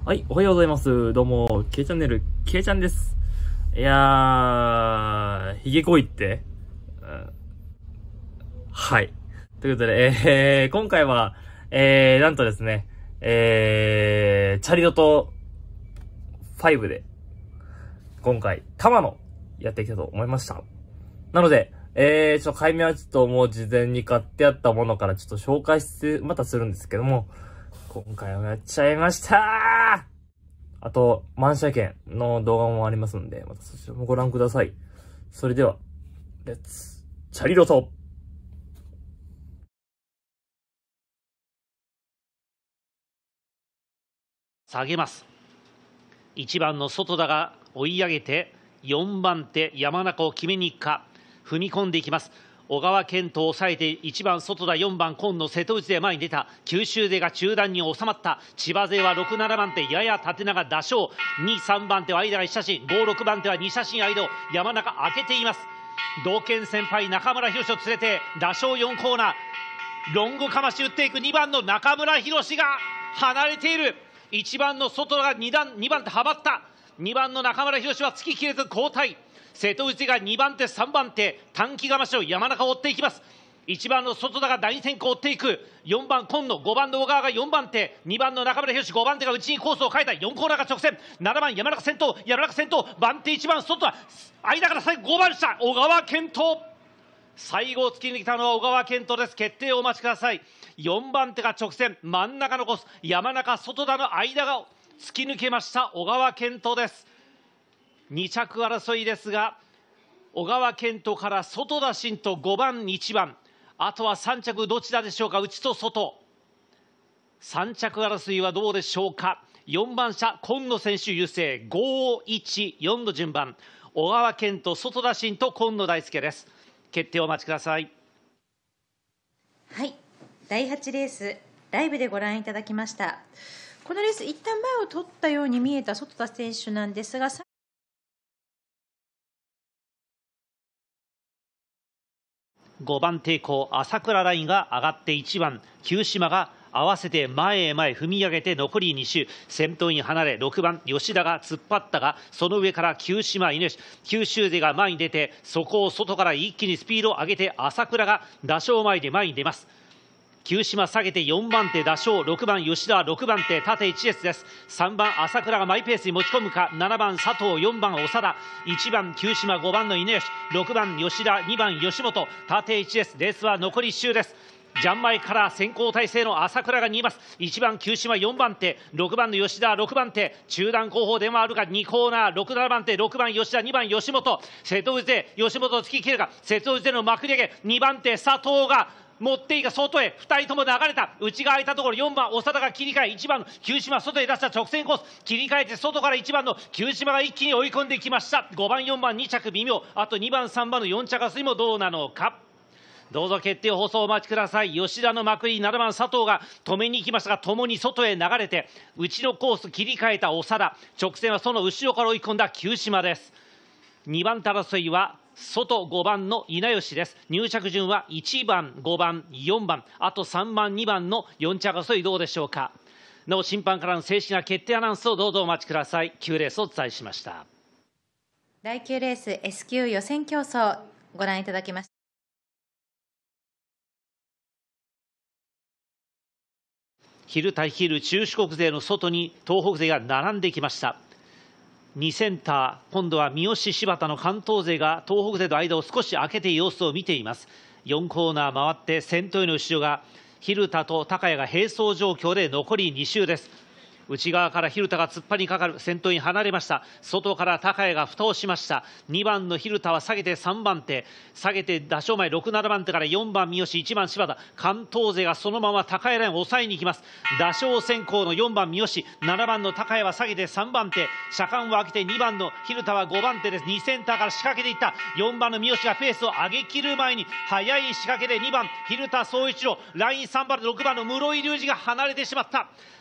はい、おはようございます。どうも、K チャンネル、K ちゃんです。いやー、ひげこいって、はい。ということで、今回は、なんとですね、チャリドと5で、今回、玉野、やっていきたいと思いました。なので、ちょっと、解明はちょっともう事前に買ってあったものからちょっと紹介して、またするんですけども、今回はやっちゃいましたー。あと、満車券の動画もありますんで、またそちらもご覧ください。それでは、レッツ、チャリロト。 下げます。1番の外田が追い上げて、4番手山中を決めに行くか、踏み込んでいきます。小川健人を抑えて1番外田、4番今野瀬戸内で前に出た。九州勢が中段に収まった。千葉勢は6、7番手やや縦長打賞、2、3番手は間が1写真、5、6番手は2写真間を山中開けています。同県先輩中村博を連れて打賞4コーナー、ロングかまし打っていく2番の中村博が離れている。1番の外が2番手はまった。2番の中村博は突き切れず交代。瀬戸内が2番手3番手短期がましを山中を追っていきます。1番の外田が第2先行を追っていく。4番今野、5番の小川が4番手、2番の中村博、5番手が内にコースを変えた。4コーナーが直線、7番山中先頭、番手1番外田、間から最後5番下小川健人、最後を突き抜けたのは小川健人です。決定をお待ちください。4番手が直線、真ん中のコース、山中外田の間が突き抜けました小川健人です。2着争いですが、小川健人から外田慎と5番1番、あとは3着どちらでしょうか。内と外、3着争いはどうでしょうか。4番車今野選手優勢、514の順番、小川健人、外田慎と今野大輔です。決定をお待ちください。 はい、第8レースライブでご覧いただきました。このレース一旦前を取ったように見えた外田選手なんですが、 5番抵抗朝倉ラインが上がって1番九島が合わせて前へ前踏み上げて残り2周、先頭に離れ6番吉田が突っ張ったが、その上から九島稲吉、九州勢が前に出て、そこを外から一気にスピードを上げて朝倉が打賞前で前に出ます。九島下げて4番手打賞、6番吉田は6番手縦1列です。3番朝倉がマイペースに持ち込むか、7番佐藤、4番長田、1番九島、5番の稲吉、6番吉田、2番吉本縦1列。レースは残り1周です。ジャンマイから先行体制の朝倉が逃げます。1番九島、4番手、6番の吉田、6番手、中段後方でもあるが2コーナー、6、7番手、6番吉田、2番吉本、瀬戸内で吉本を突き切るか、瀬戸内でのまくり上げ、2番手佐藤が持っていいか、外へ2人とも流れた。内が空いたところ4番長田が切り替え、1番の九島外へ出した直線コース、切り替えて外から1番の九島が一気に追い込んできました。5番4番2着微妙、あと2番3番の4着争いもどうなのか。どうぞ決定放送お待ちください。吉田のまくり、7番佐藤が止めに行きましたが、ともに外へ流れて内のコース切り替えた長田、直線はその後ろから追い込んだ九島です。2番手争いは外5番の稲吉です。入着順は1番5番4番、あと3番2番の4着争いどうでしょうか。なお審判からの正式な決定アナウンスをどうぞお待ちください。9レースをお伝えしました。 第9レース S 級予選競争ご覧いただきました。 昼対昼、中四国勢の外に東北勢が並んできました。2センター、今度は三好柴田の関東勢が東北勢の間を少し開けて様子を見ています。4コーナー回って先頭への後ろが蛭田と高谷が並走状況で残り2周です。内側から蛭田が突っ張りにかかる、先頭に離れました。外から高谷が蓋をしました。2番の蛭田は下げて3番手、下げて打賞前6、7番手から4番三好、1番柴田、関東勢がそのまま高谷ラインを抑えに行きます。打賞先行の4番三好、7番の高谷は下げて3番手、車間を開けて2番の蛭田は5番手です。2センターから仕掛けていった4番の三好がペースを上げきる前に速い仕掛けで2番蛭田総一郎、ライン3番で6番の室井隆二が離れてしまった。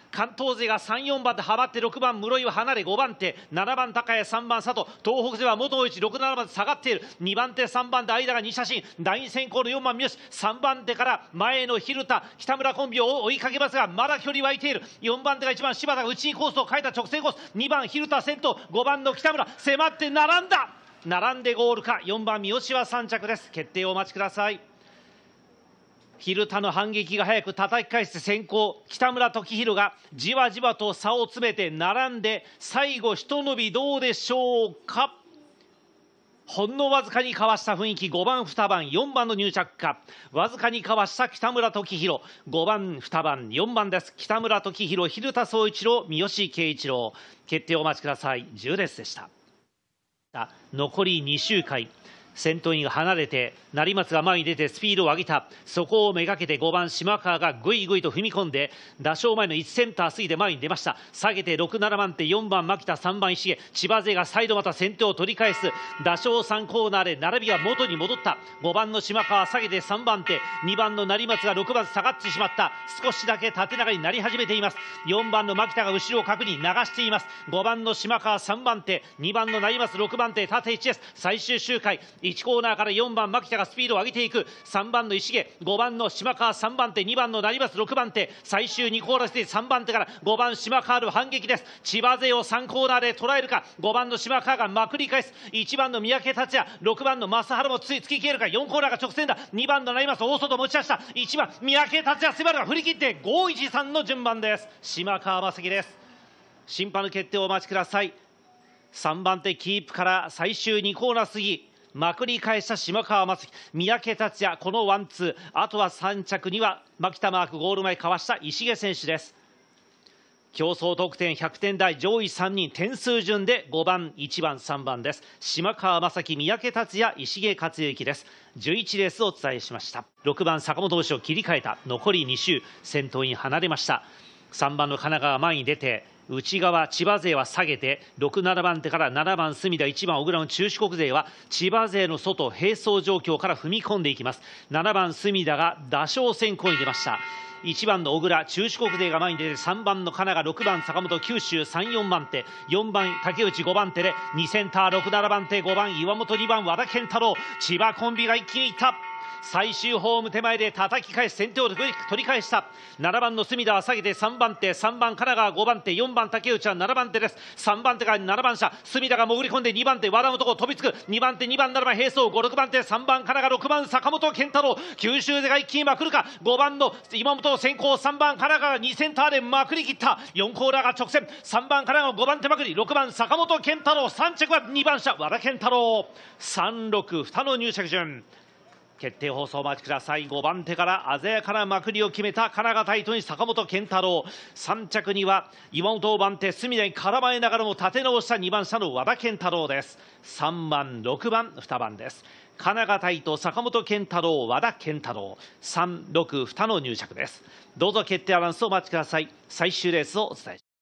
関東勢が3、4番ではまって、6番室井は離れ、5番手、7番高谷、3番佐藤、東北勢は元内、6、7番で下がっている、2番手、3番手、間が2写真、第2先行の4番三好、3番手から前の蛭田、北村コンビを追いかけますが、まだ距離は空いている、4番手が1番柴田が内にコースを変えた直線コース、2番蛭田先頭、5番の北村、迫って並んだ、並んでゴールか、4番三好は3着です。決定をお待ちください。蛭田の反撃が早く叩き返して先行、北村時弘がじわじわと差を詰めて並んで、最後ひと伸びどうでしょうか。ほんのわずかにかわした雰囲気、5番、2番、4番の入着か、わずかにかわした北村時弘、5番、2番、4番です。北村時弘、蛭田宗一郎、三好圭一郎。決定をお待ちください。10列でした。残り2周回、先頭が離れて、成松が前に出てスピードを上げた、そこをめがけて5番島川がぐいぐいと踏み込んで、打賞前の1センター過ぎて前に出ました。下げて6、7番手、4番牧田、3番石毛、千葉勢が再度また先手を取り返す。打賞3コーナーで並びが元に戻った。5番の島川下げて3番手、2番の成松が6番下がってしまった。少しだけ縦長になり始めています。4番の牧田が後ろを確認流しています。5番の島川3番手、2番の成松6番手、縦1です。最終周回1コーナーから4番牧田がスピードを上げていく。3番の石毛、5番の島川3番手、2番の成松6番手、最終2コーナーして3番手から5番島川の反撃です。千葉勢を3コーナーで捉えるか。5番の島川がまくり返す。1番の三宅達也、6番の正原も突き消えるか。4コーナーが直線だ。2番の成松大外持ち出した。1番三宅達也、迫るが振り切って513の順番です。島川真希です。審判の決定をお待ちください。3番手キープから最終2コーナー過ぎ、まくり返した島川真希、三宅達也、このワンツー、あとは3着には牧田マーク、ゴール前かわした石毛選手です。競争得点100点台上位3人、点数順で5番、1番、3番です。島川真希、三宅達也、石毛克之です。11レースをお伝えしました。6番坂本牛を切り替えた。残り2周、先頭に離れました。3番の神奈川前に出て、内側千葉勢は下げて、6、7番手から7番隅田、1番小倉の中四国勢は千葉勢の外並走状況から踏み込んでいきます。7番隅田が打賞先行に出ました。1番の小倉中四国勢が前に出て、3番の神奈川、6番坂本九州、3、4番手、4番竹内5番手で2センター、6、7番手、5番岩本、2番和田健太郎、千葉コンビが一気にいった。最終ホーム手前で叩き返し、先手を取り返した。7番の隅田は下げて3番手、3番神奈川5番手、4番竹内は7番手です。3番手が7番車、隅田が潜り込んで2番手和田のところ飛びつく。2番手、2番7番並走、5、6番手、3番神奈川6番坂本健太郎、九州勢が一気にまくるか。5番の今本先行、3番神奈川が2センターでまくり切った。4コーナーが直線、3番神奈川5番手まくり、6番坂本健太郎、3着は2番車和田健太郎。3、6、2の入着順。決定放送お待ちください。5番手から鮮やかなまくりを決めた神奈川タイトに坂本健太郎、3着には岩本番手隅田に絡まえながらも立て直した2番車の和田健太郎です。3番6番2番です。神奈川タイト坂本健太郎、和田健太郎、3、6、2の入着です。どうぞ決定アナウンスをお待ちください。最終レースをお伝えします。